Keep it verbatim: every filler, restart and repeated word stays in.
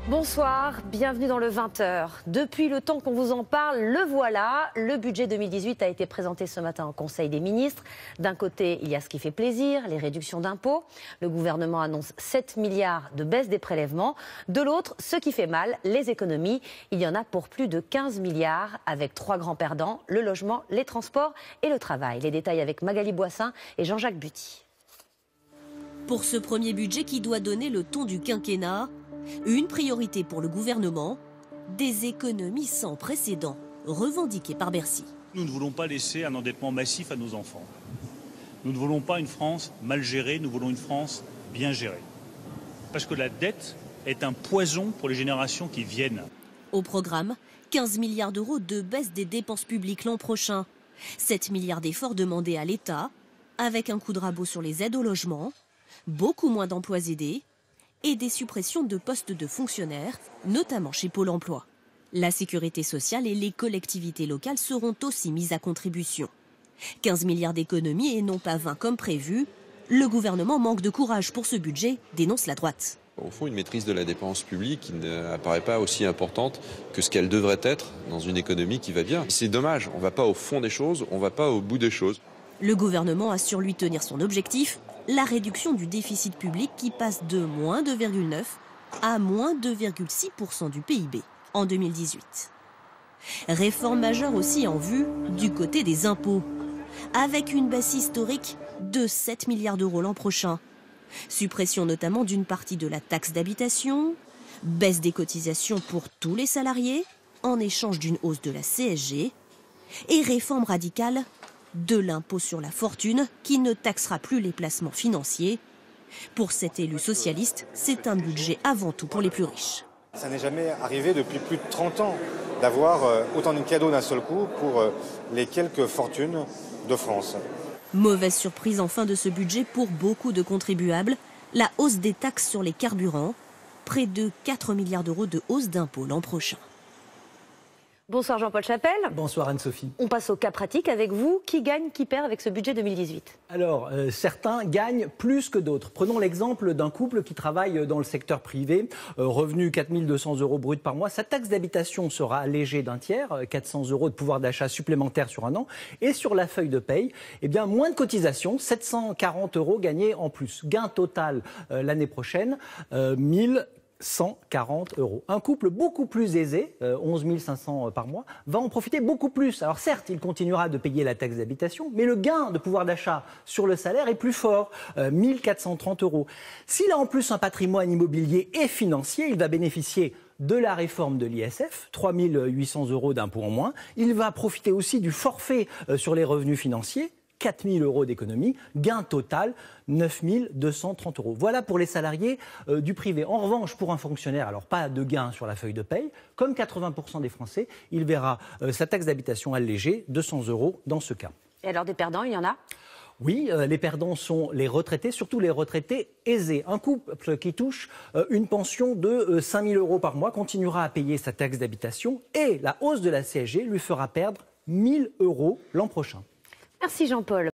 Bonsoir, bienvenue dans le vingt heures. Depuis le temps qu'on vous en parle, le voilà. Le budget deux mille dix-huit a été présenté ce matin au Conseil des ministres. D'un côté, il y a ce qui fait plaisir, les réductions d'impôts. Le gouvernement annonce sept milliards de baisse des prélèvements. De l'autre, ce qui fait mal, les économies. Il y en a pour plus de quinze milliards, avec trois grands perdants, le logement, les transports et le travail. Les détails avec Magali Boissin et Jean-Jacques Buty. Pour ce premier budget qui doit donner le ton du quinquennat, une priorité pour le gouvernement, des économies sans précédent, revendiquées par Bercy. Nous ne voulons pas laisser un endettement massif à nos enfants. Nous ne voulons pas une France mal gérée, nous voulons une France bien gérée. Parce que la dette est un poison pour les générations qui viennent. Au programme, quinze milliards d'euros de baisse des dépenses publiques l'an prochain. sept milliards d'efforts demandés à l'État, avec un coup de rabot sur les aides au logement, beaucoup moins d'emplois aidés, et des suppressions de postes de fonctionnaires, notamment chez Pôle emploi. La sécurité sociale et les collectivités locales seront aussi mises à contribution. quinze milliards d'économies et non pas vingt comme prévu. Le gouvernement manque de courage pour ce budget, dénonce la droite. Au fond, une maîtrise de la dépense publique qui n'apparaît pas aussi importante que ce qu'elle devrait être dans une économie qui va bien. C'est dommage, on ne va pas au fond des choses, on ne va pas au bout des choses. Le gouvernement assure lui tenir son objectif, la réduction du déficit public qui passe de moins deux virgule neuf à moins deux virgule six pour cent du P I B en deux mille dix-huit. Réforme majeure aussi en vue du côté des impôts, avec une baisse historique de sept milliards d'euros l'an prochain. Suppression notamment d'une partie de la taxe d'habitation, baisse des cotisations pour tous les salariés en échange d'une hausse de la C S G et réforme radicale de l'impôt sur la fortune qui ne taxera plus les placements financiers. Pour cet élu socialiste, c'est un budget avant tout pour les plus riches. Ça n'est jamais arrivé depuis plus de trente ans d'avoir autant de cadeaux d'un seul coup pour les quelques fortunes de France. Mauvaise surprise en fin de ce budget pour beaucoup de contribuables, la hausse des taxes sur les carburants, près de quatre milliards d'euros de hausse d'impôts l'an prochain. Bonsoir Jean-Paul Chapelle. Bonsoir Anne-Sophie. On passe au cas pratique avec vous. Qui gagne, qui perd avec ce budget deux mille dix-huit? Alors, euh, certains gagnent plus que d'autres. Prenons l'exemple d'un couple qui travaille dans le secteur privé. Euh, revenu quatre mille deux cents euros brut par mois. Sa taxe d'habitation sera allégée d'un tiers, quatre cents euros de pouvoir d'achat supplémentaire sur un an. Et sur la feuille de paye, eh bien, moins de cotisation, sept cent quarante euros gagnés en plus. Gain total euh, l'année prochaine, euh, mille cent quarante euros. Un couple beaucoup plus aisé, euh, onze mille cinq cents par mois, va en profiter beaucoup plus. Alors certes, il continuera de payer la taxe d'habitation, mais le gain de pouvoir d'achat sur le salaire est plus fort, euh, mille quatre cent trente euros. S'il a en plus un patrimoine immobilier et financier, il va bénéficier de la réforme de l'I S F, trois mille huit cents euros d'impôt en moins. Il va profiter aussi du forfait euh, sur les revenus financiers, quatre mille euros d'économie, gain total neuf mille deux cent trente euros. Voilà pour les salariés euh, du privé. En revanche, pour un fonctionnaire, alors pas de gain sur la feuille de paye, comme quatre-vingts pour cent des Français, il verra euh, sa taxe d'habitation allégée, deux cents euros dans ce cas. Et alors des perdants, il y en a? Oui, euh, les perdants sont les retraités, surtout les retraités aisés. Un couple qui touche euh, une pension de euh, cinq mille euros par mois continuera à payer sa taxe d'habitation et la hausse de la C S G lui fera perdre mille euros l'an prochain. Merci Jean-Paul.